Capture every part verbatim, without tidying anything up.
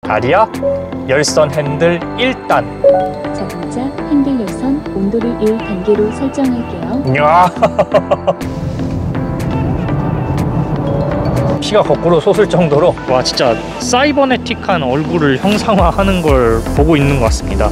아리아 열선 핸들 일 단. 자동차 핸들 열선 온도를 일 단계로 설정할게요. 이야. 피가 거꾸로 솟을 정도로 와 진짜 사이버네틱한 얼굴을 형상화하는 걸 보고 있는 것 같습니다.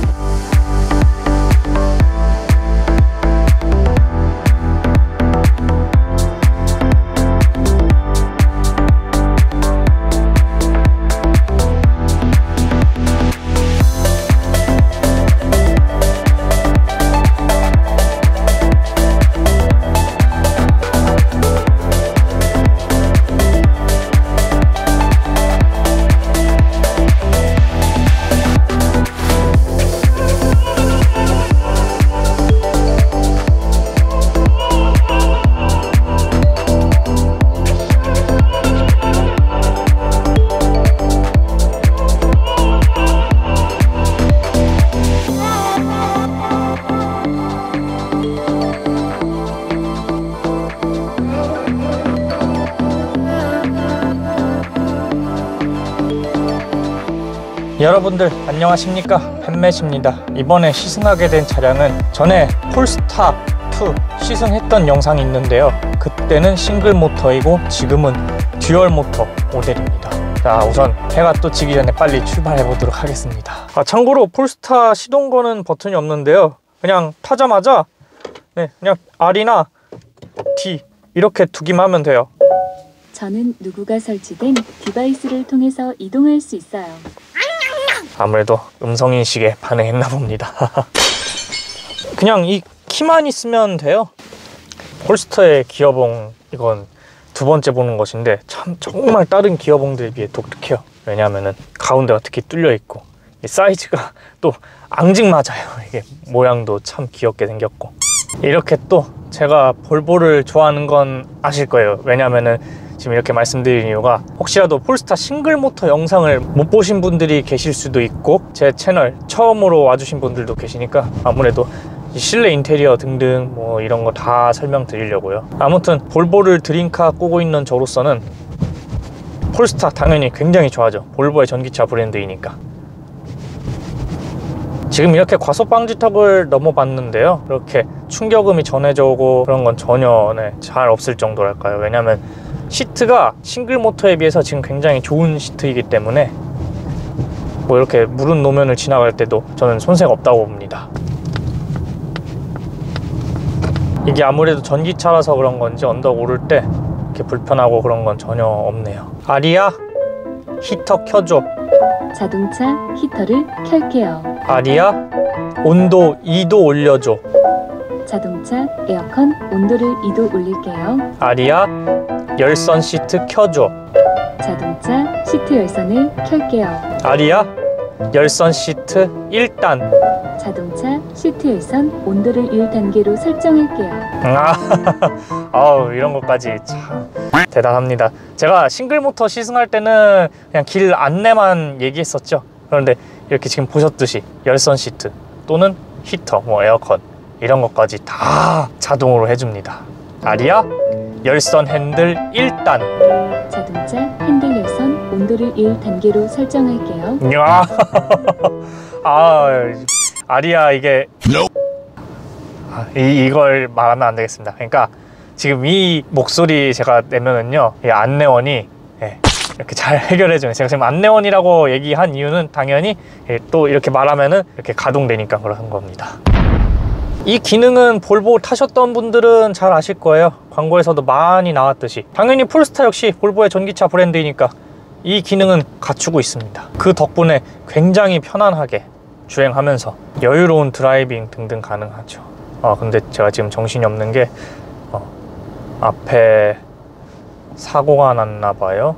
여러분들 안녕하십니까, 팬맷입니다. 이번에 시승하게 된 차량은 전에 폴스타 투 시승했던 영상이 있는데요, 그때는 싱글 모터이고 지금은 듀얼 모터 모델입니다. 자, 우선 해가 또 지기 전에 빨리 출발해 보도록 하겠습니다. 아, 참고로 폴스타 시동 거는 버튼이 없는데요, 그냥 타자마자 네, 그냥 R이나 D 이렇게 두기만 하면 돼요. 저는 누구가 설치된 디바이스를 통해서 이동할 수 있어요. 아무래도 음성인식에 반응했나 봅니다. 그냥 이 키만 있으면 돼요. 폴스터의 기어봉, 이건 두 번째 보는 것인데 참 정말 다른 기어봉들에 비해 독특해요. 왜냐하면 가운데가 특히 뚫려 있고 이 사이즈가 또 앙증맞아요. 이게 모양도 참 귀엽게 생겼고, 이렇게 또 제가 볼보를 좋아하는 건 아실 거예요. 왜냐하면은 지금 이렇게 말씀드린 이유가 혹시라도 폴스타 싱글 모터 영상을 못 보신 분들이 계실 수도 있고 제 채널 처음으로 와주신 분들도 계시니까 아무래도 실내 인테리어 등등 뭐 이런 거 다 설명드리려고요. 아무튼 볼보를 드림카 꼬고 있는 저로서는 폴스타 당연히 굉장히 좋아하죠. 볼보의 전기차 브랜드이니까. 지금 이렇게 과속방지턱을 넘어봤는데요, 이렇게 충격음이 전해져 오고 그런 건 전혀 네, 잘 없을 정도랄까요. 왜냐면 시트가 싱글 모터에 비해서 지금 굉장히 좋은 시트이기 때문에 뭐 이렇게 무른 노면을 지나갈 때도 저는 손색 없다고 봅니다. 이게 아무래도 전기차라서 그런 건지 언덕 오를 때 이렇게 불편하고 그런 건 전혀 없네요. 아리아 히터 켜줘. 자동차 히터를 켤게요. 아리아 온도 이 도 올려줘. 자동차 에어컨 온도를 이 도 올릴게요. 아리아 열선 시트 켜줘. 자동차 시트 열선을 켤게요. 아리아 열선 시트 일 단. 자동차 시트 열선 온도를 일 단계로 설정할게요. 아, 아우, 이런 것까지 참 대단합니다. 제가 싱글 모터 시승할 때는 그냥 길 안내만 얘기했었죠. 그런데 이렇게 지금 보셨듯이 열선 시트 또는 히터, 뭐 에어컨 이런 것까지 다 자동으로 해줍니다. 아리아 열선 핸들 일 단. 자동차 핸들 열선 온도를 일 단계로 설정할게요. 이야. 아, 아리아 이게 아, 이, 이걸 말하면 안 되겠습니다. 그러니까 지금 이 목소리 제가 내면은요, 이 안내원이 예, 이렇게 잘 해결해주는, 제가 지금 안내원이라고 얘기한 이유는 당연히 예, 또 이렇게 말하면은 이렇게 가동되니까 그런 겁니다. 이 기능은 볼보 타셨던 분들은 잘 아실 거예요. 광고에서도 많이 나왔듯이 당연히 폴스타 역시 볼보의 전기차 브랜드이니까 이 기능은 갖추고 있습니다. 그 덕분에 굉장히 편안하게 주행하면서 여유로운 드라이빙 등등 가능하죠. 아, 근데 제가 지금 정신이 없는 게 어, 앞에 사고가 났나 봐요.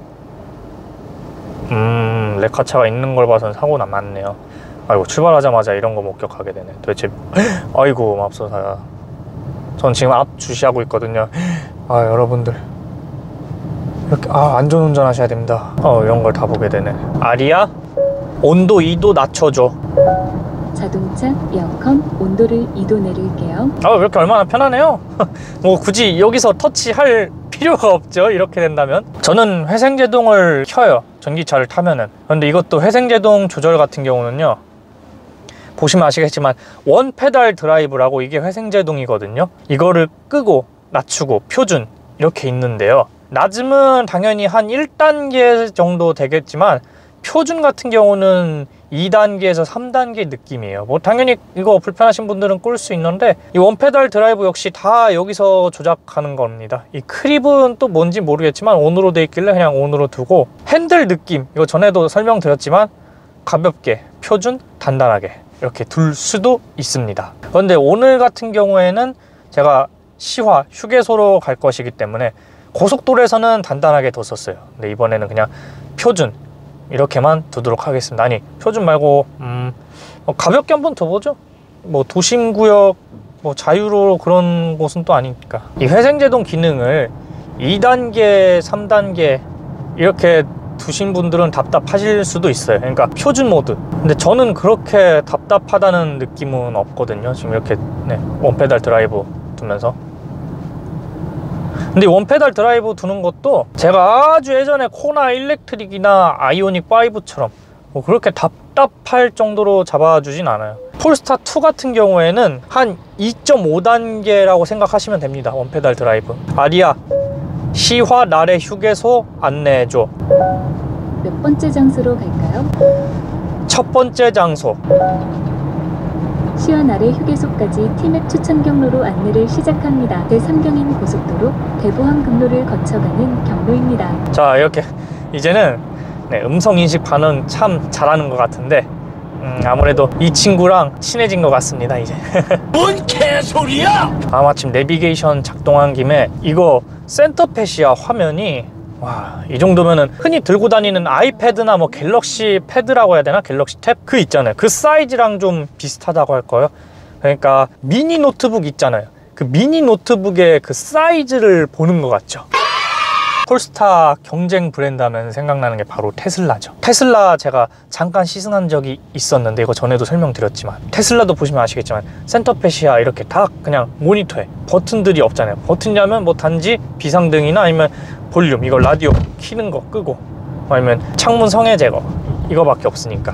음, 레카차가 있는 걸 봐서는 사고가 맞네요. 아이고, 출발하자마자 이런 거 목격하게 되네. 도대체 아이고 맙소사야. 전 지금 앞 주시하고 있거든요. 아, 여러분들 이렇게 아 안전운전 하셔야 됩니다. 어, 이런 걸 다 보게 되네. 아리아 온도 이 도 낮춰줘. 자동차 에어컨 온도를 이 도 내릴게요. 아, 이렇게 얼마나 편하네요. 뭐 굳이 여기서 터치할 필요가 없죠. 이렇게 된다면 저는 회생제동을 켜요. 전기차를 타면은. 그런데 이것도 회생제동 조절 같은 경우는요, 보시면 아시겠지만 원 페달 드라이브라고, 이게 회생제동이거든요. 이거를 끄고 낮추고 표준 이렇게 있는데요, 낮음은 당연히 한 일 단계 정도 되겠지만 표준 같은 경우는 이 단계에서 삼 단계 느낌이에요. 뭐 당연히 이거 불편하신 분들은 끌 수 있는데, 이 원페달 드라이브 역시 다 여기서 조작하는 겁니다. 이 크립은 또 뭔지 모르겠지만 온으로 돼 있길래 그냥 온으로 두고, 핸들 느낌 이거 전에도 설명드렸지만 가볍게, 표준, 단단하게 이렇게 둘 수도 있습니다. 그런데 오늘 같은 경우에는 제가 시화, 휴게소로 갈 것이기 때문에 고속도로에서는 단단하게 뒀었어요. 근데 이번에는 그냥 표준 이렇게만 두도록 하겠습니다. 아니, 표준 말고 음, 뭐 가볍게 한번 둬보죠. 뭐 도심구역, 뭐 자유로 그런 곳은 또 아니니까. 이 회생제동 기능을 이 단계, 삼 단계 이렇게 두신 분들은 답답하실 수도 있어요. 그러니까 표준 모드. 근데 저는 그렇게 답답하다는 느낌은 없거든요. 지금 이렇게 네, 원페달 드라이브 두면서. 근데 원페달 드라이브 두는 것도 제가 아주 예전에 코나 일렉트릭이나 아이오닉 오처럼 뭐 그렇게 답답할 정도로 잡아주진 않아요. 폴스타 투 같은 경우에는 한 이 점 오 단계라고 생각하시면 됩니다. 원페달 드라이브. 아리아 시화 나래 휴게소 안내해줘. 몇 번째 장소로 갈까요? 첫 번째 장소. 시화 나래 휴게소까지 티맵 추천 경로로 안내를 시작합니다. 제삼 경인 고속도로 대보항 금로를 거쳐가는 경로입니다. 자, 이렇게 이제는 네, 음성인식 반응 참 잘하는 것 같은데 음, 아무래도 이 친구랑 친해진 것 같습니다. 이제 뭔 개소리야! 아, 마침 내비게이션 작동한 김에 이거 센터패시아 화면이, 와, 이 정도면은 흔히 들고 다니는 아이패드나 뭐 갤럭시 패드라고 해야 되나? 갤럭시 탭? 그 있잖아요. 그 사이즈랑 좀 비슷하다고 할 거예요. 그러니까 미니 노트북 있잖아요. 그 미니 노트북의 그 사이즈를 보는 것 같죠. 폴스타 경쟁 브랜드 하면 생각나는 게 바로 테슬라죠. 테슬라 제가 잠깐 시승한 적이 있었는데, 이거 전에도 설명드렸지만 테슬라도 보시면 아시겠지만 센터패시아 이렇게 다 그냥 모니터에 버튼들이 없잖아요. 버튼이라면 뭐 단지 비상등이나 아니면 볼륨, 이거 라디오 키는 거 끄고, 아니면 창문 성해 제거, 이거밖에 없으니까.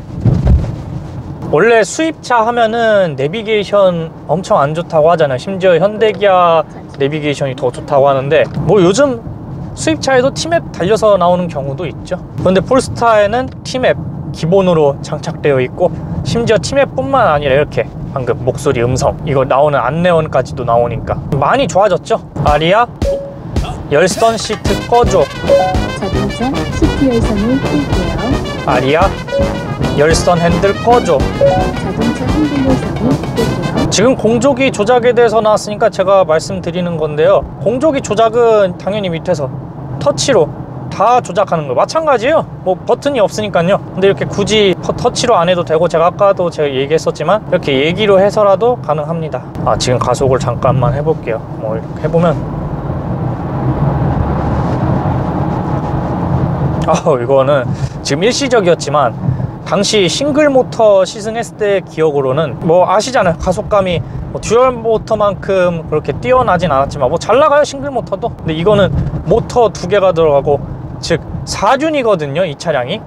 원래 수입차 하면은 내비게이션 엄청 안 좋다고 하잖아요. 심지어 현대기아 내비게이션이 더 좋다고 하는데, 뭐 요즘 수입차에도 티맵 달려서 나오는 경우도 있죠. 그런데 폴스타에는 티맵 기본으로 장착되어 있고, 심지어 티맵뿐만 아니라 이렇게 방금 목소리, 음성, 이거 나오는 안내원까지도 나오니까 많이 좋아졌죠. 아리아 열선 시트 꺼줘. 자동차 시트 열선을 끌게요. 아리아 열선 핸들 꺼줘. 자동차 핸들 열선을 끌게요. 지금 공조기 조작에 대해서 나왔으니까 제가 말씀드리는 건데요, 공조기 조작은 당연히 밑에서 터치로 다 조작하는 거예요. 마찬가지예요. 뭐 버튼이 없으니까요. 근데 이렇게 굳이 터치로 안 해도 되고, 제가 아까도 제가 얘기했었지만 이렇게 얘기로 해서라도 가능합니다. 아, 지금 가속을 잠깐만 해볼게요. 뭐 이렇게 해보면, 아, 이거는 지금 일시적이었지만 당시 싱글 모터 시승했을 때 기억으로는 뭐 아시잖아요. 가속감이 뭐 듀얼 모터만큼 그렇게 뛰어나진 않았지만 뭐 잘 나가요, 싱글 모터도. 근데 이거는 모터 두 개가 들어가고, 즉 사륜이거든요, 이 차량이.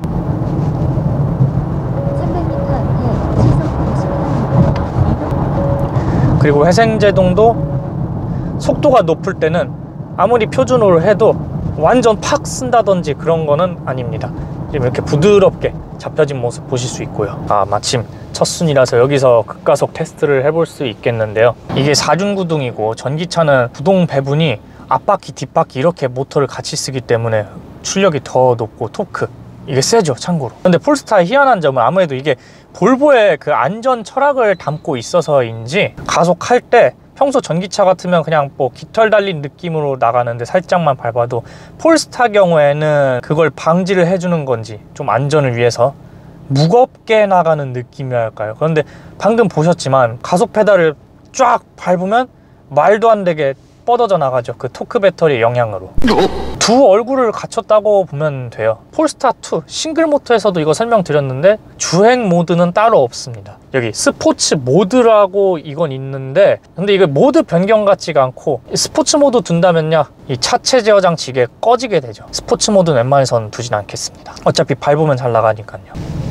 삼백 미터 앞에 시속 오십 킬로미터. 그리고 회생제동도 속도가 높을 때는 아무리 표준으로 해도 완전 팍 쓴다든지 그런 거는 아닙니다. 지금 이렇게 부드럽게 잡혀진 모습 보실 수 있고요. 아, 마침 첫 순이라서 여기서 극가속 테스트를 해볼 수 있겠는데요. 이게 사륜 구동이고, 전기차는 구동 배분이 앞바퀴 뒷바퀴 이렇게 모터를 같이 쓰기 때문에 출력이 더 높고 토크, 이게 세죠, 참고로. 근데 폴스타의 희한한 점은 아무래도 이게 볼보의 그 안전 철학을 담고 있어서인지, 가속할 때 평소 전기차 같으면 그냥 뭐 깃털 달린 느낌으로 나가는데 살짝만 밟아도, 폴스타 경우에는 그걸 방지를 해주는 건지 좀 안전을 위해서 무겁게 나가는 느낌이랄까요. 그런데 방금 보셨지만 가속 페달을 쫙 밟으면 말도 안 되게 뻗어져 나가죠. 그 토크 배터리의 영향으로. 두 얼굴을 갖췄다고 보면 돼요. 폴스타 투 싱글 모터에서도 이거 설명드렸는데 주행 모드는 따로 없습니다. 여기 스포츠 모드라고 이건 있는데, 근데 이거 모드 변경 같지가 않고 스포츠 모드 둔다면요 이 차체 제어 장치 이게 꺼지게 되죠. 스포츠 모드는 웬만해선 두진 않겠습니다. 어차피 밟으면 잘 나가니까요.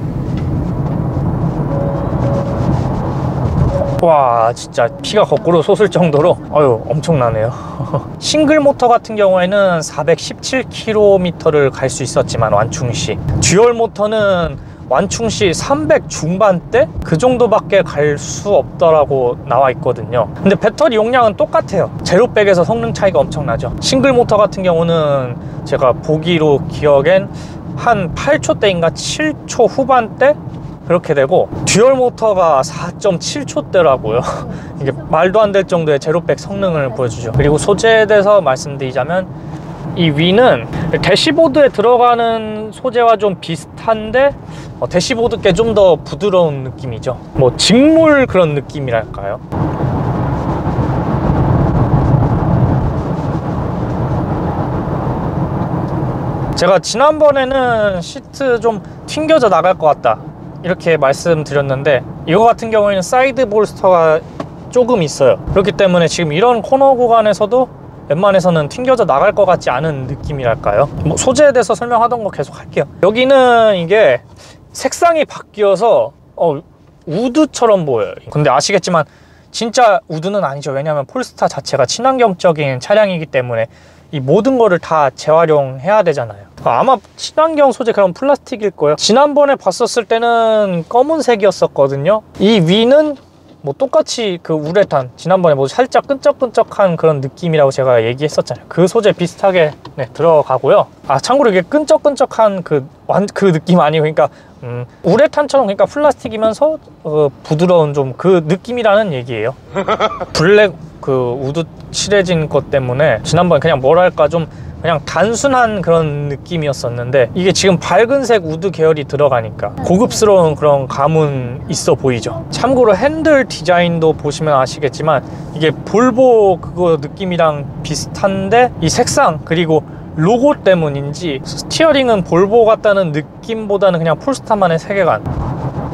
와, 진짜 피가 거꾸로 솟을 정도로 어휴 엄청나네요. 싱글 모터 같은 경우에는 사백십칠 킬로미터를 갈 수 있었지만 완충시, 듀얼 모터는 완충시 삼백 중반대? 그 정도밖에 갈 수 없더라고 나와 있거든요. 근데 배터리 용량은 똑같아요. 제로백에서 성능 차이가 엄청나죠. 싱글 모터 같은 경우는 제가 보기로 기억엔 한 팔 초대인가 칠 초 후반대? 그렇게 되고, 듀얼 모터가 사 점 칠 초대라고요. 이게 말도 안 될 정도의 제로백 성능을 보여주죠. 그리고 소재에 대해서 말씀드리자면 이 위는 대시보드에 들어가는 소재와 좀 비슷한데 어, 대시보드께 좀 더 부드러운 느낌이죠. 뭐 직물 그런 느낌이랄까요. 제가 지난번에는 시트 좀 튕겨져 나갈 것 같다 이렇게 말씀드렸는데, 이거 같은 경우에는 사이드 볼스터가 조금 있어요. 그렇기 때문에 지금 이런 코너 구간에서도 웬만해서는 튕겨져 나갈 것 같지 않은 느낌이랄까요. 뭐 소재에 대해서 설명하던 거 계속 할게요. 여기는 이게 색상이 바뀌어서 어, 우드처럼 보여요. 근데 아시겠지만 진짜 우드는 아니죠. 왜냐하면 폴스타 자체가 친환경적인 차량이기 때문에 이 모든 거를 다 재활용해야 되잖아요. 아마 친환경 소재 그런 플라스틱일 거예요. 지난번에 봤었을 때는 검은색이었었거든요. 이 위는 뭐 똑같이 그 우레탄, 지난번에 뭐 살짝 끈적끈적한 그런 느낌이라고 제가 얘기했었잖아요. 그 소재 비슷하게 네, 들어가고요. 아 참고로 이게 끈적끈적한 그, 완, 그 느낌 아니고, 그러니까 음, 우레탄처럼, 그러니까 플라스틱이면서 어, 부드러운 좀 그 느낌이라는 얘기예요. 블랙 그 우드 칠해진 것 때문에 지난번에 그냥 뭐랄까 좀 그냥 단순한 그런 느낌이었었는데, 이게 지금 밝은색 우드 계열이 들어가니까 고급스러운 그런 감은 있어 보이죠. 참고로 핸들 디자인도 보시면 아시겠지만 이게 볼보 그거 느낌이랑 비슷한데, 이 색상 그리고 로고 때문인지 스티어링은 볼보 같다는 느낌보다는 그냥 폴스타만의 세계관.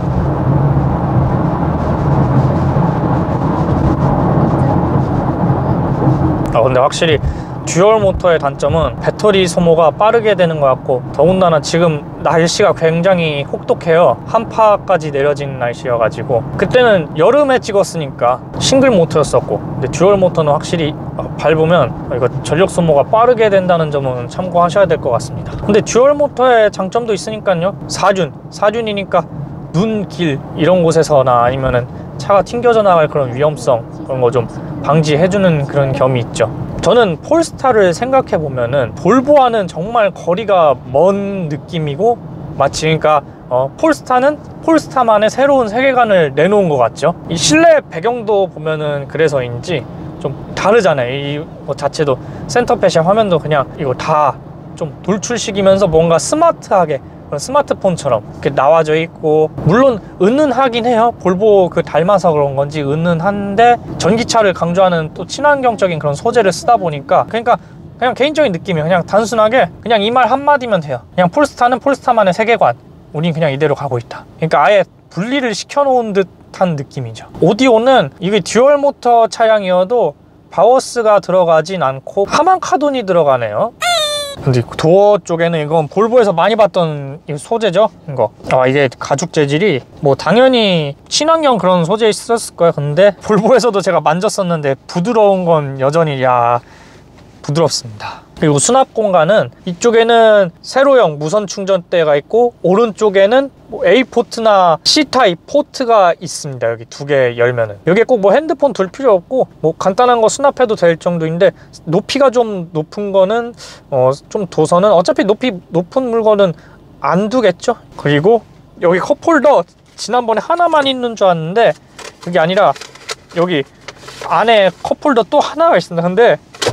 아 근데 확실히 듀얼 모터의 단점은 배터리 소모가 빠르게 되는 것 같고, 더군다나 지금 날씨가 굉장히 혹독해요. 한파까지 내려진 날씨여가지고, 그때는 여름에 찍었으니까 싱글 모터였었고, 근데 듀얼 모터는 확실히 밟으면 이거 전력 소모가 빠르게 된다는 점은 참고하셔야 될 것 같습니다. 근데 듀얼 모터의 장점도 있으니까요. 사륜, 사륜이니까 눈, 길 이런 곳에서나 아니면은 차가 튕겨져 나갈 그런 위험성 그런 거 좀 방지해주는 그런 겸이 있죠. 저는 폴스타를 생각해보면은 볼보와는 정말 거리가 먼 느낌이고, 마치 그러니까 어, 폴스타는 폴스타만의 새로운 세계관을 내놓은 것 같죠. 이 실내 배경도 보면은 그래서인지 좀 다르잖아요. 이 뭐 자체도 센터펫의 화면도 그냥 이거 다 좀 돌출식이면서 뭔가 스마트하게 스마트폰처럼 이렇게 나와져 있고, 물론 은은하긴 해요. 볼보 그 닮아서 그런 건지 은은한데, 전기차를 강조하는 또 친환경적인 그런 소재를 쓰다 보니까, 그러니까 그냥 개인적인 느낌이에요. 그냥 단순하게 그냥 이 말 한마디면 돼요. 그냥 폴스타는 폴스타만의 세계관, 우린 그냥 이대로 가고 있다. 그러니까 아예 분리를 시켜놓은 듯한 느낌이죠. 오디오는 이게 듀얼 모터 차량이어도 바워스가 들어가진 않고 하만 카돈이 들어가네요. 근데 도어 쪽에는 이건 볼보에서 많이 봤던 이 소재죠, 이거. 아 이게 가죽 재질이 뭐 당연히 친환경 그런 소재 있었을 거예요. 근데 볼보에서도 제가 만졌었는데 부드러운 건 여전히 야 부드럽습니다. 그리고 수납 공간은 이쪽에는 세로형 무선 충전대가 있고, 오른쪽에는 뭐 A 포트나 C 타입 포트가 있습니다. 여기 두 개 열면은 여기에 꼭 뭐 핸드폰 둘 필요 없고, 뭐 간단한 거 수납해도 될 정도인데, 높이가 좀 높은 거는 어 좀 둬서는 어차피 높이 높은 물건은 안 두겠죠. 그리고 여기 컵홀더 지난번에 하나만 있는 줄 알았는데 그게 아니라 여기 안에 컵홀더 또 하나가 있습니다. 근데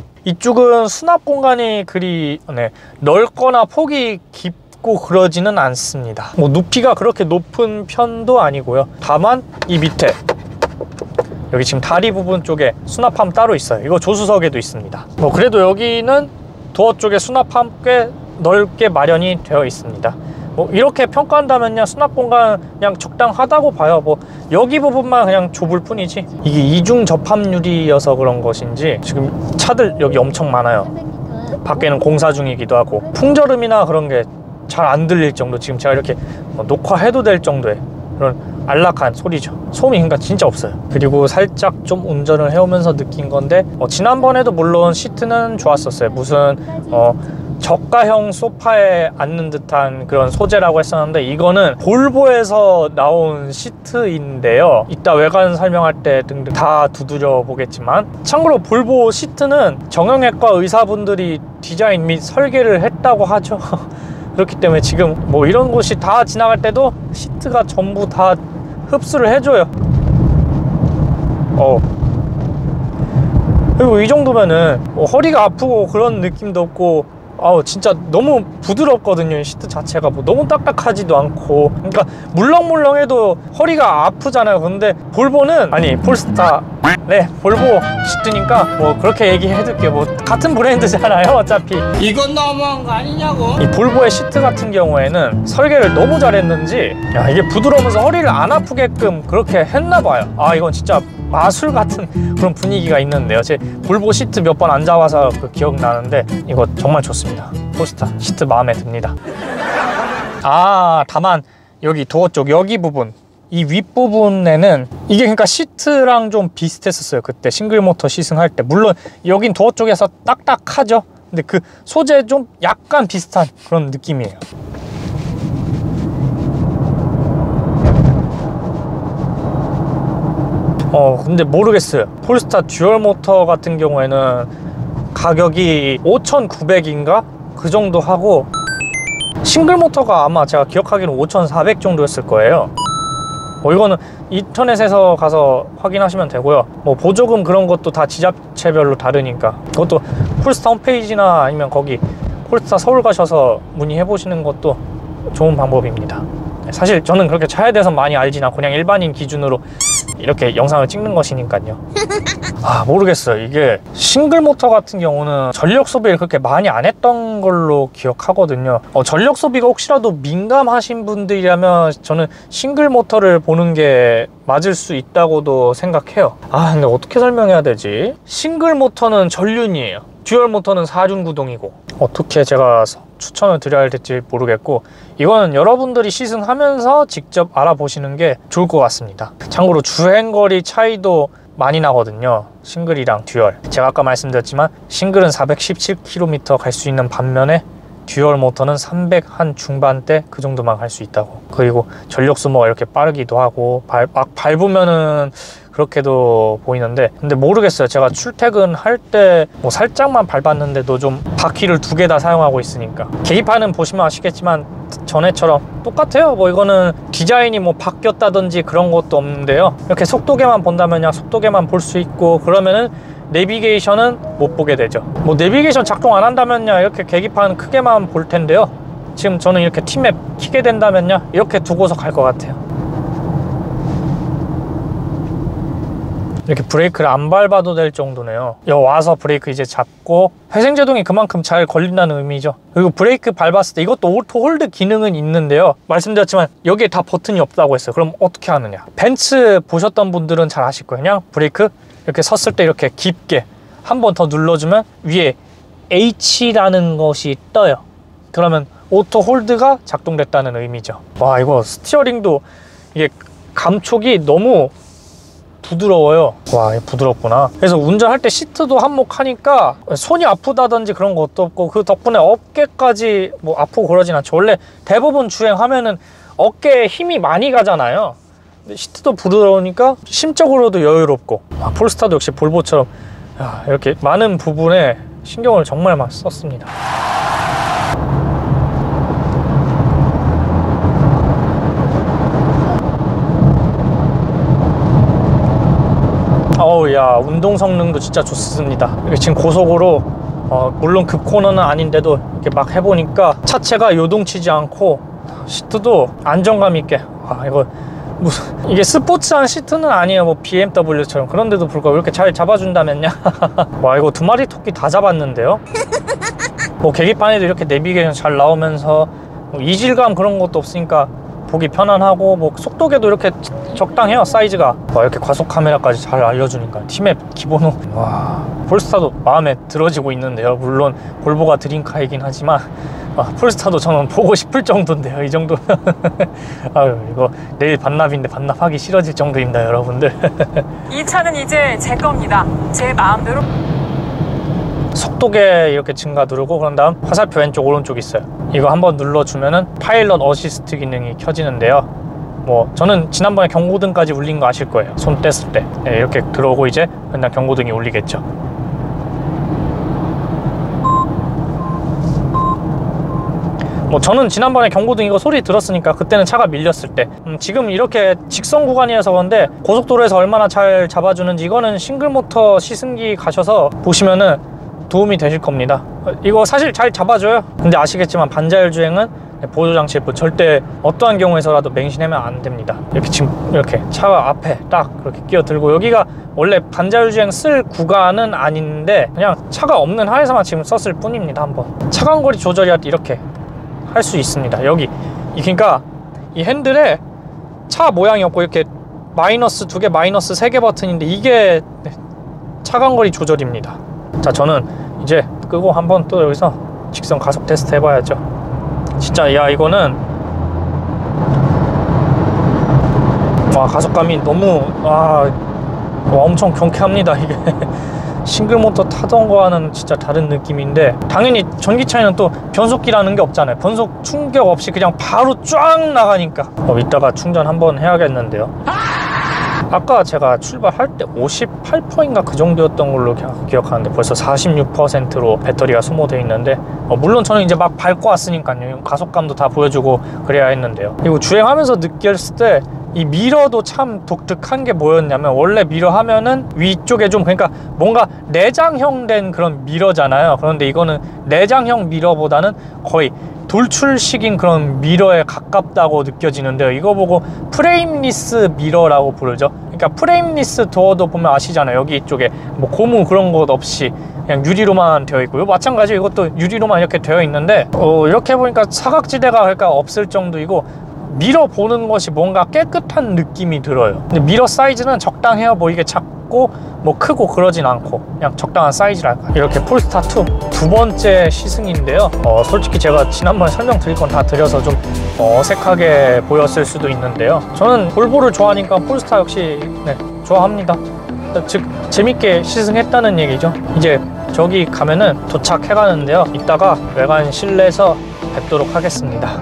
이쪽은 수납 공간이 그리 네, 넓거나 폭이 깊고 그러지는 않습니다. 뭐 높이가 그렇게 높은 편도 아니고요. 다만 이 밑에 여기 지금 다리 부분 쪽에 수납함 따로 있어요. 이거 조수석에도 있습니다. 뭐 그래도 여기는 도어 쪽에 수납함 꽤 넓게 마련이 되어 있습니다. 뭐 이렇게 평가한다면요, 수납 공간 그냥 적당하다고 봐요. 뭐 여기 부분만 그냥 좁을 뿐이지, 이게 이중 접합유리여서 그런 것인지 지금 차들 여기 엄청 많아요. 밖에는 공사 중이기도 하고 풍절음이나 그런 게 잘 안 들릴 정도, 지금 제가 이렇게 녹화해도 될 정도의 그런 안락한 소리죠. 소음이 그러니까 진짜 없어요. 그리고 살짝 좀 운전을 해오면서 느낀 건데, 어, 지난번에도 물론 시트는 좋았었어요. 무슨 어, 저가형 소파에 앉는 듯한 그런 소재라고 했었는데, 이거는 볼보에서 나온 시트인데요. 이따 외관 설명할 때 등등 다 두드려 보겠지만, 참고로 볼보 시트는 정형외과 의사분들이 디자인 및 설계를 했다고 하죠. 그렇기 때문에 지금 뭐 이런 곳이 다 지나갈 때도 시트가 전부 다 흡수를 해줘요. 어. 그리고 이 정도면은 뭐 허리가 아프고 그런 느낌도 없고, 아우 진짜 너무 부드럽거든요. 이 시트 자체가 뭐 너무 딱딱하지도 않고, 그러니까 물렁물렁해도 허리가 아프잖아요. 근데 볼보는, 아니 폴스타, 네 볼보 시트니까 뭐 그렇게 얘기해둘게요. 뭐 같은 브랜드잖아요 어차피. 이건 너무한 거 아니냐고. 이 볼보의 시트 같은 경우에는 설계를 너무 잘했는지, 야 이게 부드러우면서 허리를 안 아프게끔 그렇게 했나봐요. 아 이건 진짜 마술 같은 그런 분위기가 있는데요. 제 볼보 시트 몇 번 앉아봐서 그 기억나는데, 이거 정말 좋습니다. 폴스타 시트 마음에 듭니다. 아 다만 여기 도어 쪽 여기 부분, 이 윗부분에는 이게 그러니까 시트랑 좀 비슷했었어요. 그때 싱글모터 시승할 때. 물론 여긴 도어 쪽에서 딱딱하죠. 근데 그 소재 좀 약간 비슷한 그런 느낌이에요. 어 근데 모르겠어요. 폴스타 듀얼 모터 같은 경우에는 가격이 오천구백인가? 그 정도 하고, 싱글 모터가 아마 제가 기억하기로는 오천사백 정도였을 거예요. 뭐 이거는 인터넷에서 가서 확인하시면 되고요. 뭐 보조금 그런 것도 다 지자체별로 다르니까, 그것도 폴스타 홈페이지나 아니면 거기 폴스타 서울 가셔서 문의해 보시는 것도 좋은 방법입니다. 사실 저는 그렇게 차에 대해서 많이 알진 않고 그냥 일반인 기준으로 이렇게 영상을 찍는 것이니까요. 아 모르겠어요. 이게 싱글 모터 같은 경우는 전력 소비를 그렇게 많이 안 했던 걸로 기억하거든요. 어, 전력 소비가 혹시라도 민감하신 분들이라면 저는 싱글 모터를 보는 게 맞을 수 있다고도 생각해요. 아 근데 어떻게 설명해야 되지? 싱글 모터는 전륜이에요. 듀얼 모터는 사륜 구동이고, 어떻게 제가 추천을 드려야 될지 모르겠고, 이거는 여러분들이 시승하면서 직접 알아보시는 게 좋을 것 같습니다. 참고로 주행거리 차이도 많이 나거든요. 싱글이랑 듀얼. 제가 아까 말씀드렸지만 싱글은 사백십칠 킬로미터 갈 수 있는 반면에 듀얼 모터는 삼백 한 중반대 그 정도만 갈 수 있다고. 그리고 전력 소모가 이렇게 빠르기도 하고, 발, 막 밟으면은 그렇게도 보이는데, 근데 모르겠어요. 제가 출퇴근할 때 뭐 살짝만 밟았는데도 좀 바퀴를 두 개 다 사용하고 있으니까. 계기판은 보시면 아시겠지만 전에처럼 똑같아요. 뭐 이거는 디자인이 뭐 바뀌었다든지 그런 것도 없는데요. 이렇게 속도계만 본다면 그냥 속도계만 볼 수 있고, 그러면은 내비게이션은 못 보게 되죠. 뭐 내비게이션 작동 안 한다면요 이렇게 계기판 크게만 볼 텐데요, 지금 저는 이렇게 T맵 키게 된다면요 이렇게 두고서 갈 것 같아요. 이렇게 브레이크를 안 밟아도 될 정도네요. 여기 와서 브레이크 이제 잡고, 회생제동이 그만큼 잘 걸린다는 의미죠. 그리고 브레이크 밟았을 때 이것도 오토 홀드 기능은 있는데요, 말씀드렸지만 여기에 다 버튼이 없다고 했어요. 그럼 어떻게 하느냐? 벤츠 보셨던 분들은 잘 아실 거예요. 그냥 브레이크 이렇게 섰을 때 이렇게 깊게 한 번 더 눌러주면 위에 H라는 것이 떠요. 그러면 오토 홀드가 작동됐다는 의미죠. 와 이거 스티어링도 이게 감촉이 너무 부드러워요. 와 부드럽구나. 그래서 운전할 때 시트도 한몫하니까 손이 아프다든지 그런 것도 없고, 그 덕분에 어깨까지 뭐 아프고 그러진 않죠. 원래 대부분 주행하면은 어깨에 힘이 많이 가잖아요. 근데 시트도 부드러우니까 심적으로도 여유롭고, 아, 폴스타도 역시 볼보처럼 야, 이렇게 많은 부분에 신경을 정말 많이 썼습니다. 어우 야 운동 성능도 진짜 좋습니다. 지금 고속으로 어, 물론 급코너는 아닌데도 이렇게 막 해보니까 차체가 요동치지 않고, 시트도 안정감 있게, 아 이거 무슨 이게 스포츠한 시트는 아니에요. 뭐 비엠더블유처럼. 그런데도 불구하고 이렇게 잘 잡아준다면요. 와, 이거 두 마리 토끼 다 잡았는데요. 뭐 계기판에도 이렇게 내비게이션 잘 나오면서 뭐 이질감 그런 것도 없으니까 보기 편안하고, 뭐 속도계도 이렇게 적당해요. 사이즈가. 와, 이렇게 과속 카메라까지 잘 알려주니까 팀앱 기본호. 와, 폴스타도 마음에 들어지고 있는데요. 물론 볼보가 드림카이긴 하지만 아, 폴스타도 저는 보고 싶을 정도인데요. 이 정도면 아유, 이거 내일 반납인데 반납하기 싫어질 정도입니다, 여러분들. 이 차는 이제 제 겁니다. 제 마음대로. 속도계 이렇게 증가 누르고, 그런 다음 화살표 왼쪽 오른쪽 있어요. 이거 한번 눌러주면은 파일럿 어시스트 기능이 켜지는데요. 뭐 저는 지난번에 경고등까지 울린 거 아실 거예요. 손 뗐을 때. 네, 이렇게 들어오고 이제 그냥 경고등이 울리겠죠. 뭐 저는 지난번에 경고등 이거 소리 들었으니까 그때는 차가 밀렸을 때. 음, 지금 이렇게 직선 구간이어서 그런데 고속도로에서 얼마나 잘 잡아주는지 이거는 싱글모터 시승기 가셔서 보시면은 도움이 되실 겁니다. 이거 사실 잘 잡아줘요. 근데 아시겠지만 반자율 주행은 보조장치 F 절대 어떠한 경우에서라도 맹신하면 안 됩니다. 이렇게 지금 이렇게 차 앞에 딱 그렇게 끼어들고, 여기가 원래 반자율 주행 쓸 구간은 아닌데 그냥 차가 없는 하에서만 지금 썼을 뿐입니다. 한번 차간거리 조절이 이렇게 할 수 있습니다. 여기 그러니까 이 핸들에 차 모양이 없고 이렇게 마이너스 두 개, 마이너스 세 개 버튼인데 이게 차간거리 조절입니다. 자, 저는 이제 끄고 한번 또 여기서 직선 가속 테스트 해봐야죠. 진짜 야, 이거는 와, 가속감이 너무 와, 와 엄청 경쾌합니다. 이게 싱글모터 타던 거와는 진짜 다른 느낌인데, 당연히 전기차에는 또 변속기라는 게 없잖아요. 변속 충격 없이 그냥 바로 쫙 나가니까. 어, 이따가 충전 한번 해야겠는데요. 아까 제가 출발할 때 오십팔 퍼센트인가 그 정도였던 걸로 기억하는데 벌써 사십육 퍼센트로 배터리가 소모되어 있는데, 어, 물론 저는 이제 막 밟고 왔으니까요. 가속감도 다 보여주고 그래야 했는데요. 그리고 주행하면서 느꼈을 때 이 미러도 참 독특한 게 뭐였냐면, 원래 미러 하면은 위쪽에 좀, 그러니까 뭔가 내장형 된 그런 미러잖아요. 그런데 이거는 내장형 미러보다는 거의 돌출식인 그런 미러에 가깝다고 느껴지는데요. 이거 보고 프레임리스 미러라고 부르죠. 그러니까 프레임리스 도어도 보면 아시잖아요. 여기 이쪽에 뭐 고무 그런 것 없이 그냥 유리로만 되어 있고요. 마찬가지로 이것도 유리로만 이렇게 되어 있는데, 어, 이렇게 보니까 사각지대가 그러니까 없을 정도이고, 미러 보는 것이 뭔가 깨끗한 느낌이 들어요. 근데 미러 사이즈는 적당해요. 뭐 이게 작고 뭐 크고 그러진 않고 그냥 적당한 사이즈랄까. 이렇게 폴스타 투 두 번째 시승인데요. 어, 솔직히 제가 지난번에 설명드릴 건 다 드려서 좀 어색하게 보였을 수도 있는데요. 저는 볼보를 좋아하니까 폴스타 역시 네, 좋아합니다. 즉 재밌게 시승했다는 얘기죠. 이제 저기 가면은 도착해 가는데요. 이따가 외관 실내에서 뵙도록 하겠습니다.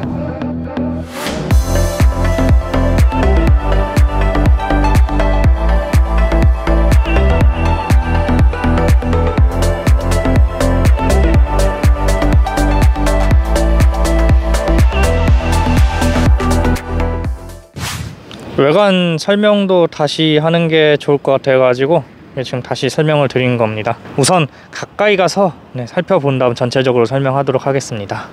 외관 설명도 다시 하는 게 좋을 것 같아 가지고 지금 다시 설명을 드린 겁니다. 우선 가까이 가서 네, 살펴본 다음 전체적으로 설명하도록 하겠습니다.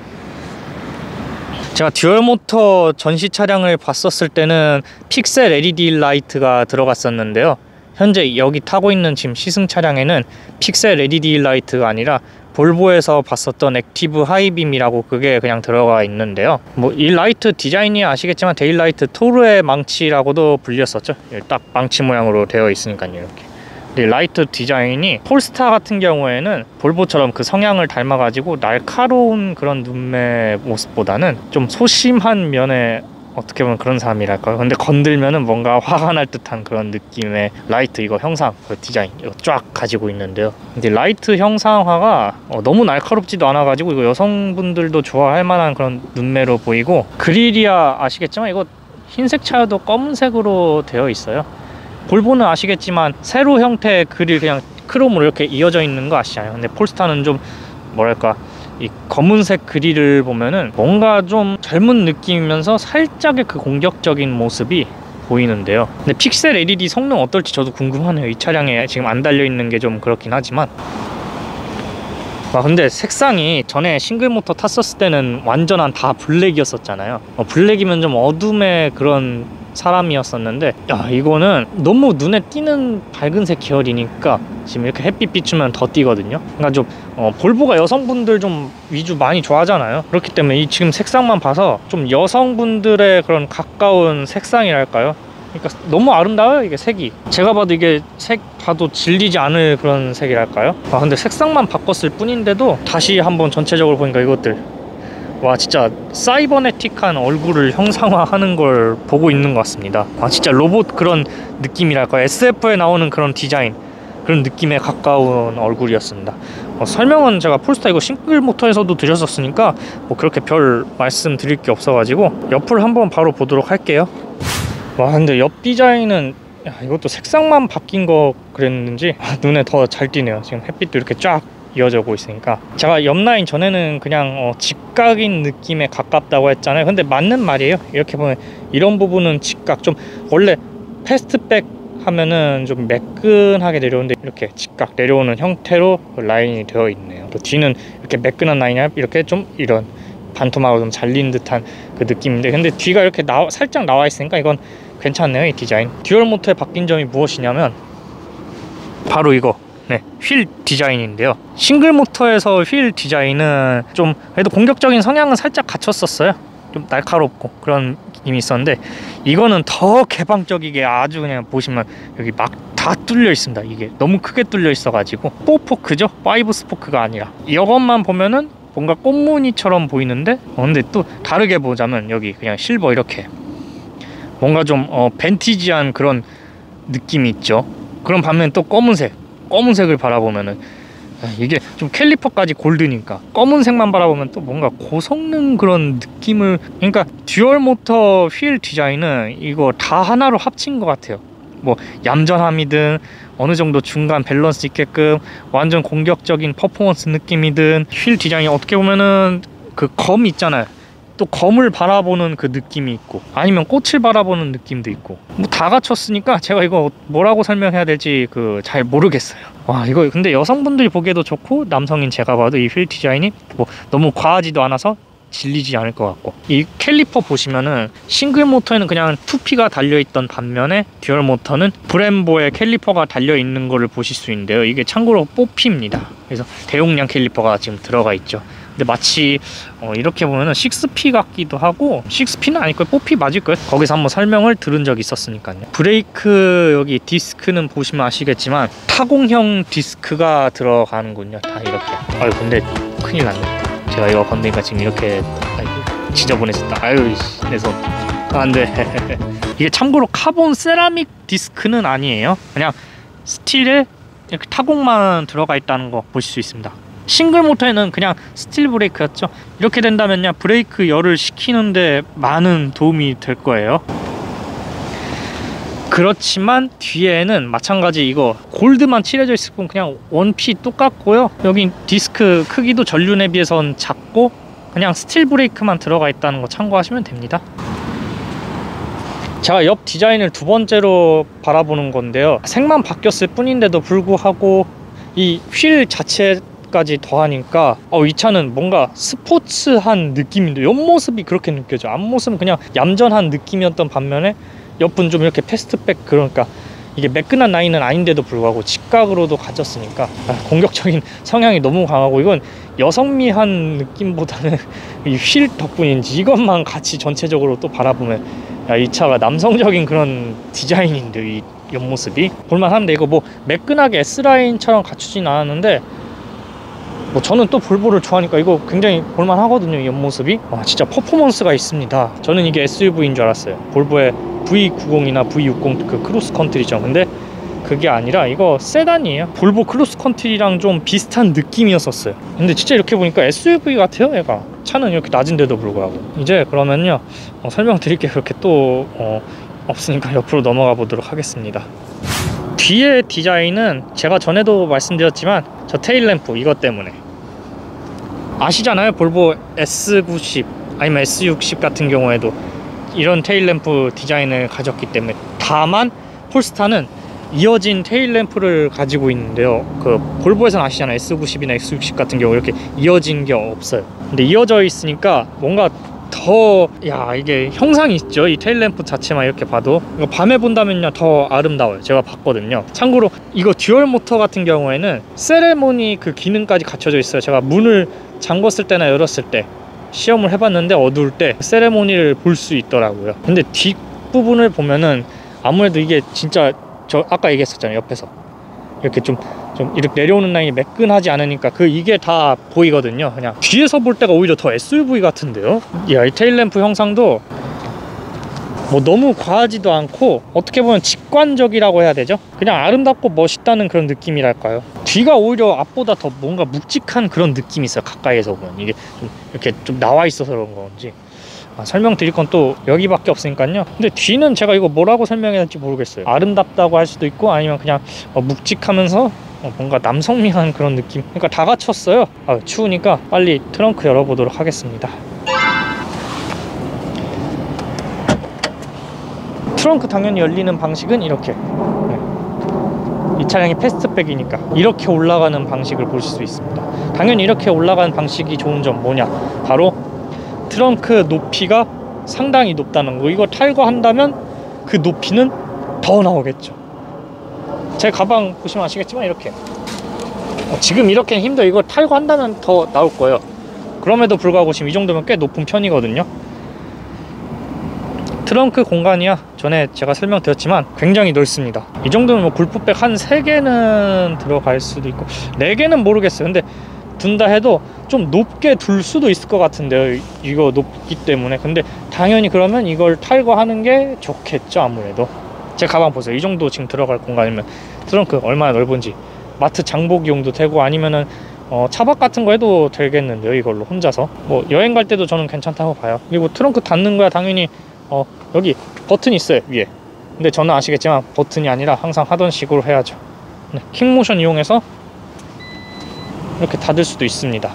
제가 듀얼모터 전시 차량을 봤었을 때는 픽셀 엘이디 라이트가 들어갔었는데요. 현재 여기 타고 있는 지금 시승 차량에는 픽셀 엘이디 라이트가 아니라 볼보에서 봤었던 액티브 하이빔이라고 그게 그냥 들어가 있는데요. 뭐 이 라이트 디자인이 아시겠지만 데일라이트 토르의 망치라고도 불렸었죠. 딱 망치 모양으로 되어 있으니까요. 이렇게. 근데 라이트 디자인이 폴스타 같은 경우에는 볼보처럼 그 성향을 닮아가지고 날카로운 그런 눈매 모습보다는 좀 소심한 면에 어떻게 보면 그런 사람이랄까요. 근데 건들면은 뭔가 화가 날 듯한 그런 느낌의 라이트 이거 형상 그 디자인 이거 쫙 가지고 있는데요. 근데 라이트 형상화가 어, 너무 날카롭지도 않아 가지고 이거 여성분들도 좋아할 만한 그런 눈매로 보이고, 그릴이야 아시겠지만 이거 흰색 차여도 검은색으로 되어 있어요. 볼보는 아시겠지만 세로 형태의 그릴 그냥 크롬으로 이렇게 이어져 있는 거 아시잖아요. 근데 폴스타는 좀 뭐랄까 이 검은색 그릴을 보면은 뭔가 좀 젊은 느낌이면서 살짝의 그 공격적인 모습이 보이는데요. 근데 픽셀 엘이디 성능 어떨지 저도 궁금하네요. 이 차량에 지금 안 달려있는 게 좀 그렇긴 하지만. 아 근데 색상이 전에 싱글모터 탔었을 때는 완전한 다 블랙이었었잖아요. 어, 블랙이면 좀 어둠의 그런 사람이었었는데, 야 이거는 너무 눈에 띄는 밝은색 계열이니까 지금 이렇게 햇빛 비추면 더 띄거든요. 그러니까 좀 어, 볼보가 여성분들 좀 위주 많이 좋아하잖아요. 그렇기 때문에 이 지금 색상만 봐서 좀 여성분들의 그런 가까운 색상이랄까요. 그러니까 너무 아름다워요, 이게 색이. 제가 봐도 이게 색 봐도 질리지 않을 그런 색이랄까요. 아 근데 색상만 바꿨을 뿐인데도 다시 한번 전체적으로 보니까 이것들, 와 진짜 사이버네틱한 얼굴을 형상화하는 걸 보고 있는 것 같습니다. 아 진짜 로봇 그런 느낌이랄까요. 에스에프에 나오는 그런 디자인, 그런 느낌에 가까운 얼굴이었습니다. 어, 설명은 제가 폴스타 이거 싱글 모터에서도 드렸었으니까 뭐 그렇게 별 말씀 드릴 게 없어가지고 옆을 한번 바로 보도록 할게요. 와 근데 옆 디자인은, 야, 이것도 색상만 바뀐 거 그랬는지 아, 눈에 더 잘 띄네요. 지금 햇빛도 이렇게 쫙 이어져 오고 있으니까. 제가 옆 라인 전에는 그냥 어, 직각인 느낌에 가깝다고 했잖아요. 근데 맞는 말이에요. 이렇게 보면 이런 부분은 직각, 좀 원래 패스트백 하면은 좀 매끈하게 내려오는데 이렇게 직각 내려오는 형태로 라인이 되어 있네요. 또 뒤는 이렇게 매끈한 라인이 이렇게 좀 이런 반토막으로 좀 잘린 듯한 그 느낌인데, 근데 뒤가 이렇게 나와, 살짝 나와 있으니까 이건 괜찮네요, 이 디자인. 듀얼 모터에 바뀐 점이 무엇이냐면 바로 이거, 네, 휠 디자인인데요. 싱글 모터에서 휠 디자인은 좀 그래도 공격적인 성향은 살짝 갖췄었어요. 좀 날카롭고 그런 느낌이 있었는데, 이거는 더 개방적이게 아주 그냥 보시면 여기 막 다 뚫려 있습니다. 이게 너무 크게 뚫려 있어 가지고 사 포크죠, 오 스포크가 아니라. 이것만 보면은 뭔가 꽃무늬처럼 보이는데, 어, 근데 또 다르게 보자면 여기 그냥 실버 이렇게 뭔가 좀 어, 벤티지한 그런 느낌이 있죠. 그런 반면 또 검은색, 검은색을 바라보면은 이게 좀 캘리퍼까지 골드니까 검은색만 바라보면 또 뭔가 고성능 그런 느낌을. 그러니까 듀얼 모터 휠 디자인은 이거 다 하나로 합친 것 같아요. 뭐 얌전함이든 어느 정도 중간 밸런스 있게끔 완전 공격적인 퍼포먼스 느낌이든, 휠 디자인이 어떻게 보면은 그 검 있잖아요. 또 검을 바라보는 그 느낌이 있고, 아니면 꽃을 바라보는 느낌도 있고, 뭐 다 갖췄으니까 제가 이거 뭐라고 설명해야 될지 그 잘 모르겠어요. 와 이거 근데 여성분들이 보기에도 좋고 남성인 제가 봐도 이 휠 디자인이 뭐 너무 과하지도 않아서 질리지 않을 것 같고. 이 캘리퍼 보시면은 싱글 모터에는 그냥 투피가 달려있던 반면에 듀얼 모터는 브렘보의 캘리퍼가 달려있는 거를 보실 수 있는데요. 이게 참고로 뽀피입니다. 그래서 대용량 캘리퍼가 지금 들어가 있죠. 근데 마치 어 이렇게 보면은 식스 피 같기도 하고, 식스 피는 아닐 거예요, 사 피 맞을 거예요. 거기서 한번 설명을 들은 적이 있었으니까요. 브레이크 여기 디스크는 보시면 아시겠지만 타공형 디스크가 들어가는군요. 다 이렇게. 아유 근데 큰일 났네. 제가 이거 건드니까 지금 이렇게 아이고, 지저분해졌다. 아유 내 손. 아, 안돼. 이게 참고로 카본 세라믹 디스크는 아니에요. 그냥 스틸에 이렇게 타공만 들어가 있다는 거 보실 수 있습니다. 싱글 모터에는 그냥 스틸 브레이크였죠. 이렇게 된다면요 브레이크 열을 식히는데 많은 도움이 될 거예요. 그렇지만 뒤에는 마찬가지 이거 골드만 칠해져 있을 뿐 그냥 원피 똑같고요. 여기 디스크 크기도 전륜에 비해선 작고 그냥 스틸 브레이크만 들어가 있다는 거 참고하시면 됩니다. 제가 옆 디자인을 두 번째로 바라보는 건데요. 색만 바뀌었을 뿐인데도 불구하고 이 휠 자체까지 더하니까 어, 이 차는 뭔가 스포츠한 느낌인데 옆모습이 그렇게 느껴져. 앞모습은 그냥 얌전한 느낌이었던 반면에 옆은 좀 이렇게 패스트백, 그러니까 이게 매끈한 라인은 아닌데도 불구하고 직각으로도 갖췄으니까 아, 공격적인 성향이 너무 강하고, 이건 여성미한 느낌보다는 이 휠 덕분인지 이것만 같이 전체적으로 또 바라보면 야, 이 차가 남성적인 그런 디자인인데 이 옆모습이 볼만한데, 이거 뭐 매끈하게 S라인처럼 갖추진 않았는데 뭐 저는 또 볼보를 좋아하니까 이거 굉장히 볼만하거든요. 이 옆모습이 와, 진짜 퍼포먼스가 있습니다. 저는 이게 에스유브이인 줄 알았어요. 볼보의 브이 구십이나 브이 육십 그 크로스 컨트리죠. 근데 그게 아니라 이거 세단이에요. 볼보 크로스 컨트리랑 좀 비슷한 느낌이었었어요. 근데 진짜 이렇게 보니까 에스유브이 같아요. 얘가 차는 이렇게 낮은데도 불구하고. 이제 그러면요 어, 설명드릴 게 그렇게 또 어, 없으니까 옆으로 넘어가 보도록 하겠습니다. 뒤에 디자인은 제가 전에도 말씀드렸지만 저 테일램프 이것 때문에 아시잖아요. 볼보 에스 구십 아니면 에스 육십 같은 경우에도 이런 테일램프 디자인을 가졌기 때문에. 다만 폴스타는 이어진 테일램프를 가지고 있는데요. 그 볼보에서는 아시잖아요. 에스 구십이나 에스 육십 같은 경우 이렇게 이어진 게 없어요. 근데 이어져 있으니까 뭔가 더, 야, 이게 형상이 있죠. 이 테일램프 자체만 이렇게 봐도. 이거 밤에 본다면요 더 아름다워요. 제가 봤거든요. 참고로 이거 듀얼 모터 같은 경우에는 세레모니 그 기능까지 갖춰져 있어요. 제가 문을 잠궜을 때나 열었을 때 시험을 해봤는데 어두울 때 세레모니를 볼 수 있더라고요. 근데 뒷부분을 보면은 아무래도 이게 진짜 저 아까 얘기했었잖아요. 옆에서 이렇게 좀 좀 이렇게 내려오는 라인이 매끈하지 않으니까 그 이게 다 보이거든요. 그냥 뒤에서 볼 때가 오히려 더 에스유브이 같은데요. 야, 이 테일램프 형상도 뭐 너무 과하지도 않고 어떻게 보면 직관적이라고 해야 되죠. 그냥 아름답고 멋있다는 그런 느낌이랄까요. 뒤가 오히려 앞보다 더 뭔가 묵직한 그런 느낌이 있어요. 가까이에서 보면 이게 좀 이렇게 좀 나와 있어서 그런 건지. 아, 설명드릴 건 또 여기밖에 없으니까요. 근데 뒤는 제가 이거 뭐라고 설명해야 할지 모르겠어요. 아름답다고 할 수도 있고 아니면 그냥 어, 묵직하면서 어, 뭔가 남성미한 그런 느낌. 그러니까 다 갖췄어요. 아, 추우니까 빨리 트렁크 열어보도록 하겠습니다. 트렁크 당연히 열리는 방식은 이렇게. 네. 이 차량이 패스트백이니까 이렇게 올라가는 방식을 보실 수 있습니다. 당연히 이렇게 올라가는 방식이 좋은 점 뭐냐, 바로 트렁크 높이가 상당히 높다는 거. 이거 탈거한다면 그 높이는 더 나오겠죠. 제 가방 보시면 아시겠지만 이렇게 어, 지금 이렇게 힘들어. 이거 탈거한다면 더 나올 거예요. 그럼에도 불구하고 지금 이 정도면 꽤 높은 편이거든요. 트렁크 공간이야 전에 제가 설명드렸지만 굉장히 넓습니다. 이 정도면 뭐 골프백 한 세 개는 들어갈 수도 있고 네 개는 모르겠어요. 근데 둔다 해도 좀 높게 둘 수도 있을 것 같은데요. 이거 높기 때문에. 근데 당연히 그러면 이걸 탈거하는 게 좋겠죠. 아무래도 제 가방 보세요. 이 정도 지금 들어갈 공간이면 트렁크 얼마나 넓은지. 마트 장보기용도 되고 아니면은 어, 차박 같은 거 해도 되겠는데요. 이걸로 혼자서 뭐 여행 갈 때도 저는 괜찮다고 봐요. 그리고 트렁크 닫는 거야 당연히 어, 여기 버튼이 있어요 위에. 근데 저는 아시겠지만 버튼이 아니라 항상 하던 식으로 해야죠. 네, 킥모션 이용해서 이렇게 닫을 수도 있습니다.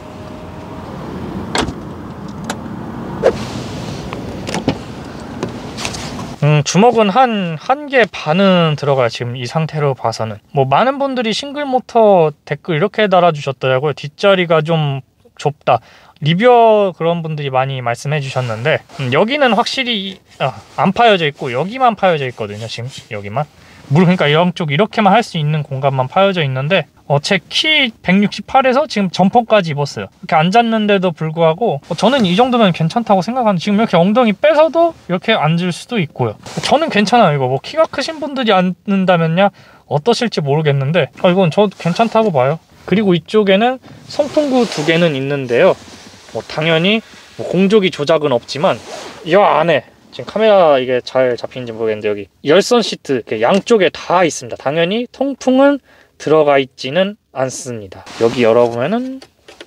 음, 주먹은 한, 한 개 반은 들어가요. 지금 이 상태로 봐서는. 뭐, 많은 분들이 싱글모터 댓글 이렇게 달아주셨더라고요. 뒷자리가 좀 좁다. 리뷰어 그런 분들이 많이 말씀해 주셨는데, 음, 여기는 확실히 아, 안 파여져 있고, 여기만 파여져 있거든요. 지금 여기만. 물, 그러니까 양쪽 이렇게만 할 수 있는 공간만 파여져 있는데, 어, 제 키 백육십팔에서 지금 점퍼까지 입었어요. 이렇게 앉았는데도 불구하고 어, 저는 이 정도면 괜찮다고 생각하는데 지금 이렇게 엉덩이 빼서도 이렇게 앉을 수도 있고요. 저는 괜찮아요. 이거 뭐 키가 크신 분들이 앉는다면야 어떠실지 모르겠는데 어, 이건 저 괜찮다고 봐요. 그리고 이쪽에는 송풍구 두 개는 있는데요. 뭐 당연히 뭐 공조기 조작은 없지만 이 안에 지금 카메라 이게 잘 잡히는지 모르겠는데 여기 열선 시트 이렇게 양쪽에 다 있습니다. 당연히 통풍은 들어가 있지는 않습니다. 여기 열어보면은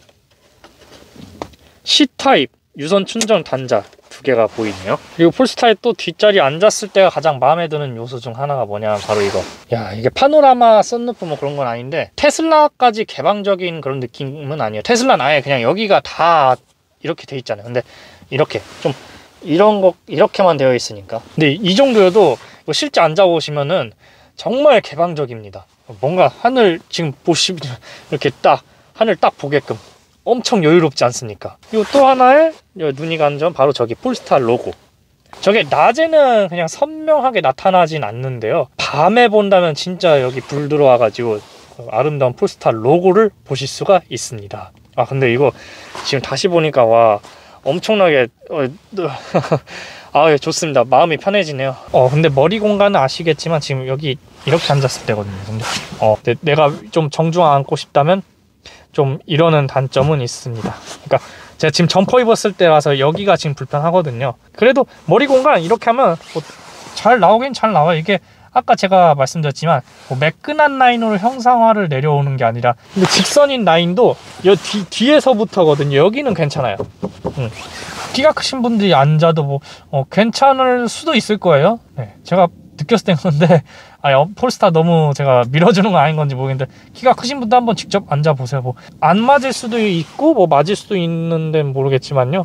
C타입 유선 충전 단자 두 개가 보이네요. 그리고 폴스타의 또 뒷자리 앉았을 때가 가장 마음에 드는 요소 중 하나가 뭐냐면 바로 이거. 야, 이게 파노라마 썬루프 뭐 그런 건 아닌데 테슬라까지 개방적인 그런 느낌은 아니에요. 테슬라는 아예 그냥 여기가 다 이렇게 돼 있잖아요. 근데 이렇게 좀 이런 거 이렇게만 되어 있으니까. 근데 이 정도여도 실제 앉아보시면은 정말 개방적입니다. 뭔가 하늘 지금 보시면 이렇게 딱 하늘 딱 보게끔 엄청 여유롭지 않습니까? 그리고 또 하나의 눈이 가는 점 바로 저기 폴스타 로고. 저게 낮에는 그냥 선명하게 나타나진 않는데요. 밤에 본다면 진짜 여기 불 들어와가지고 아름다운 폴스타 로고를 보실 수가 있습니다. 아 근데 이거 지금 다시 보니까 와 엄청나게 어, 아, 예, 좋습니다. 마음이 편해지네요. 어, 근데 머리 공간은 아시겠지만 지금 여기 이렇게 앉았을 때거든요. 근데 어, 내가 좀 정중앙 앉고 싶다면 좀 이러는 단점은 있습니다. 그러니까 제가 지금 점퍼 입었을 때라서 여기가 지금 불편하거든요. 그래도 머리 공간 이렇게 하면 뭐 잘 나오긴 잘 나와요. 이게 아까 제가 말씀드렸지만 뭐 매끈한 라인으로 형상화를 내려오는 게 아니라 근데 직선인 라인도 여 뒤, 뒤에서부터거든요. 여기는 괜찮아요. 음. 키가 크신 분들이 앉아도 뭐 어, 괜찮을 수도 있을 거예요. 네, 제가 느꼈을 때 그런데 아, 폴스타 너무 제가 밀어주는 건 아닌 건지 모르겠는데 키가 크신 분도 한번 직접 앉아보세요. 뭐 안 맞을 수도 있고 뭐 맞을 수도 있는데 모르겠지만요.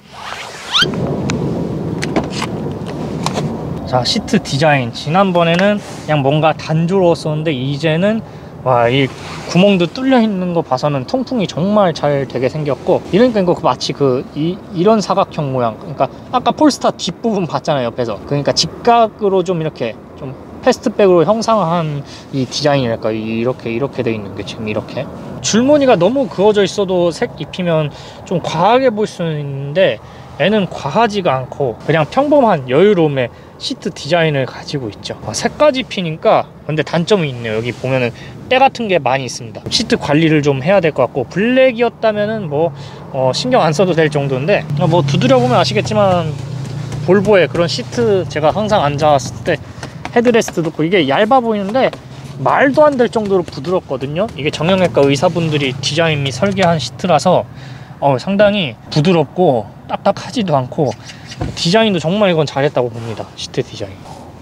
자, 시트 디자인 지난번에는 그냥 뭔가 단조로웠었는데 이제는 와, 이 구멍도 뚫려 있는 거 봐서는 통풍이 정말 잘 되게 생겼고, 이러니까 이거 마치 그 이, 이런 사각형 모양, 그러니까 아까 폴스타 뒷부분 봤잖아요, 옆에서. 그러니까 직각으로 좀 이렇게 좀 패스트백으로 형상한 이 디자인이랄까, 이렇게 이렇게 돼 있는 게 지금 이렇게 줄무늬가 너무 그어져 있어도 색 입히면 좀 과하게 보일 수는 있는데, 얘는 과하지가 않고 그냥 평범한 여유로움의 시트 디자인을 가지고 있죠. 색까지 입히니까. 근데 단점이 있네요. 여기 보면은 때 같은 게 많이 있습니다. 시트 관리를 좀 해야 될 것 같고, 블랙이었다면은 뭐 어, 신경 안 써도 될 정도인데, 뭐 두드려 보면 아시겠지만 볼보의 그런 시트, 제가 항상 앉아왔을 때 헤드레스트도 있고, 이게 얇아 보이는데 말도 안 될 정도로 부드럽거든요. 이게 정형외과 의사분들이 디자인 및 설계한 시트라서 어, 상당히 부드럽고 딱딱하지도 않고, 디자인도 정말 이건 잘했다고 봅니다. 시트 디자인.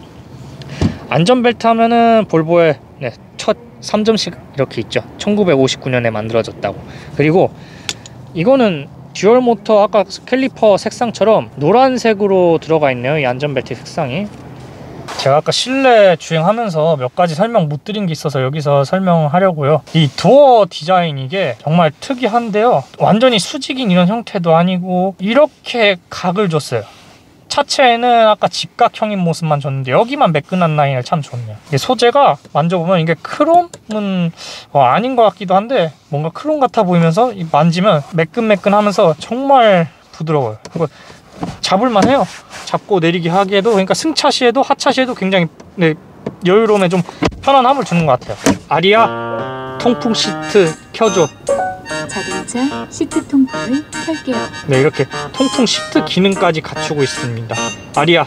안전벨트 하면은 볼보의 네, 첫 삼 점씩 이렇게 있죠. 천구백오십구 년에 만들어졌다고. 그리고 이거는 듀얼 모터, 아까 캘리퍼 색상처럼 노란색으로 들어가 있네요, 이 안전벨트 색상이. 제가 아까 실내 주행하면서 몇 가지 설명 못 드린 게 있어서 여기서 설명하려고요. 이 도어 디자인, 이게 정말 특이한데요, 완전히 수직인 이런 형태도 아니고 이렇게 각을 줬어요. 차체에는 아까 직각형인 모습만 줬는데 여기만 매끈한 라인을 참 좋네요. 이게 소재가 만져보면 이게 크롬은 어, 아닌 것 같기도 한데 뭔가 크롬 같아 보이면서 만지면 매끈매끈하면서 정말 부드러워요. 그리고 잡을만 해요. 잡고 내리기 하기에도, 그러니까 승차 시에도 하차 시에도 굉장히 네, 여유로움에 좀 편안함을 주는 것 같아요. 아리아 통풍 시트 켜줘. 자동차 시트 통풍을 켤게요. 네, 이렇게 통풍 시트 기능까지 갖추고 있습니다. 아리아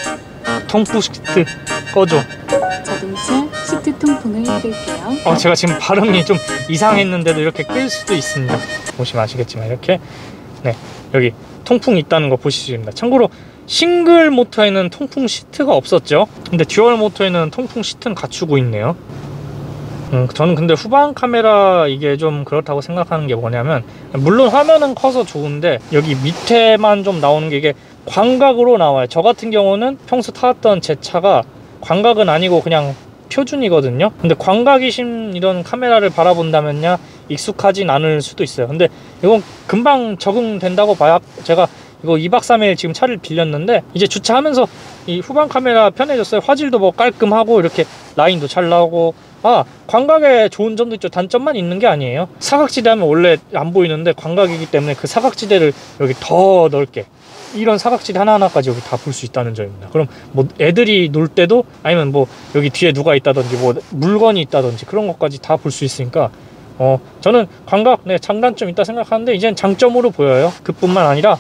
통풍 시트 꺼줘. 자동차 시트 통풍을 끌게요. 어, 제가 지금 발음이 좀 이상했는데도 이렇게 끌 수도 있습니다. 보시면 아시겠지만 이렇게 네, 여기 통풍이 있다는 거 보실 수 있습니다. 참고로 싱글 모터에는 통풍 시트가 없었죠. 근데 듀얼 모터에는 통풍 시트는 갖추고 있네요. 음, 저는 근데 후방 카메라 이게 좀 그렇다고 생각하는 게 뭐냐면, 물론 화면은 커서 좋은데 여기 밑에만 좀 나오는 게, 이게 광각으로 나와요. 저 같은 경우는 평소 타왔던 제 차가 광각은 아니고 그냥 표준이거든요. 근데 광각이신 이런 카메라를 바라본다면야 익숙하진 않을 수도 있어요. 근데 이건 금방 적응된다고 봐요. 제가 이거 이 박 삼 일 지금 차를 빌렸는데 이제 주차하면서 이 후방 카메라 편해졌어요. 화질도 뭐 깔끔하고 이렇게 라인도 잘 나오고. 아, 광각에 좋은 점도 있죠. 단점만 있는 게 아니에요. 사각지대 하면 원래 안 보이는데 광각이기 때문에 그 사각지대를 여기 더 넓게, 이런 사각지대 하나하나까지 여기 다 볼 수 있다는 점입니다. 그럼 뭐 애들이 놀 때도, 아니면 뭐 여기 뒤에 누가 있다든지 뭐 물건이 있다든지 그런 것까지 다 볼 수 있으니까 어 저는 광각 네 장단점 있다 생각하는데 이젠 장점으로 보여요. 그뿐만 아니라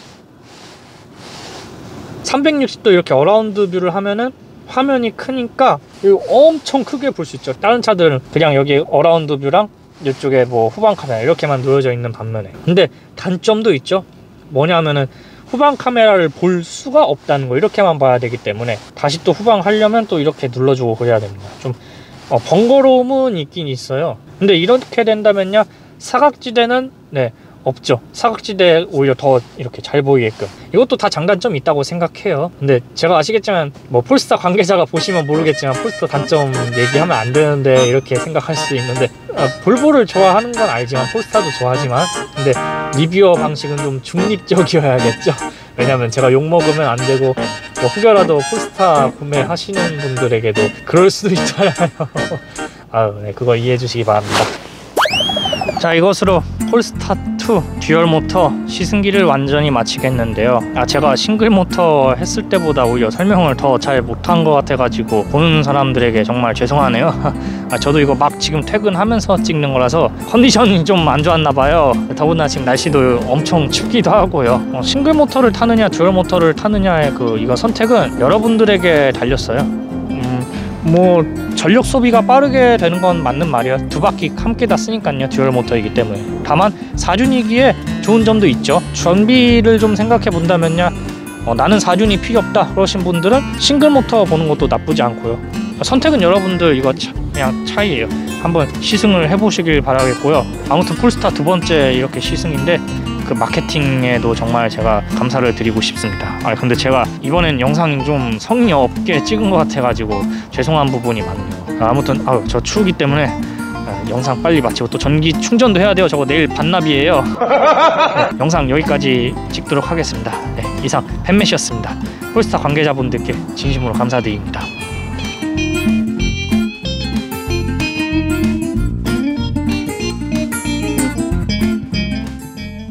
삼백육십 도 이렇게 어라운드 뷰를 하면은 화면이 크니까 이거 엄청 크게 볼 수 있죠. 다른 차들은 그냥 여기 어라운드 뷰랑 이쪽에 뭐 후방 카메라 이렇게만 놓여져 있는 반면에. 근데 단점도 있죠. 뭐냐면은 후방 카메라를 볼 수가 없다는 거, 이렇게만 봐야 되기 때문에 다시 또 후방 하려면 또 이렇게 눌러주고 그래야 됩니다. 좀 어, 번거로움은 있긴 있어요. 근데 이렇게 된다면요, 사각지대는 네 없죠. 사각지대 오히려 더 이렇게 잘 보이게끔, 이것도 다 장단점이 있다고 생각해요. 근데 제가 아시겠지만 뭐 폴스타 관계자가 보시면 모르겠지만 폴스타 단점 얘기하면 안 되는데 이렇게 생각할 수 있는데, 아, 볼보를 좋아하는 건 알지만 폴스타도 좋아하지만, 근데 리뷰어 방식은 좀 중립적이어야겠죠. 왜냐면 제가 욕먹으면 안 되고, 뭐 혹여라도 폴스타 구매하시는 분들에게도 그럴 수도 있잖아요. 아유, 네, 그거 이해해 주시기 바랍니다. 자, 이것으로 폴스타 투 듀얼 모터 시승기를 완전히 마치겠는데요. 아, 제가 싱글 모터 했을 때보다 오히려 설명을 더 잘 못한 것 같아가지고 보는 사람들에게 정말 죄송하네요. 아, 저도 이거 막 지금 퇴근하면서 찍는 거라서 컨디션이 좀 안 좋았나 봐요. 더군다나 지금 날씨도 엄청 춥기도 하고요. 어, 싱글 모터를 타느냐 듀얼 모터를 타느냐의 그 이거 선택은 여러분들에게 달렸어요. 뭐 전력 소비가 빠르게 되는 건 맞는 말이에요. 두 바퀴 함께 다 쓰니까요. 듀얼 모터이기 때문에. 다만 사륜이기에 좋은 점도 있죠. 전비를 좀 생각해 본다면요, 어, 나는 사륜이 필요 없다 그러신 분들은 싱글 모터 보는 것도 나쁘지 않고요. 선택은 여러분들 이거 차, 그냥 차이예요. 한번 시승을 해보시길 바라겠고요. 아무튼 폴스타 두 번째 이렇게 시승인데 그 마케팅에도 정말 제가 감사를 드리고 싶습니다. 아, 근데 제가 이번엔 영상이 좀 성의 없게 찍은 것 같아가지고 죄송한 부분이 많네요. 아무튼 아유, 저 추우기 때문에 아, 영상 빨리 마치고 또 전기 충전도 해야 돼요. 저거 내일 반납이에요. 네, 영상 여기까지 찍도록 하겠습니다. 네, 이상 팬매시였습니다. 폴스타 관계자분들께 진심으로 감사드립니다.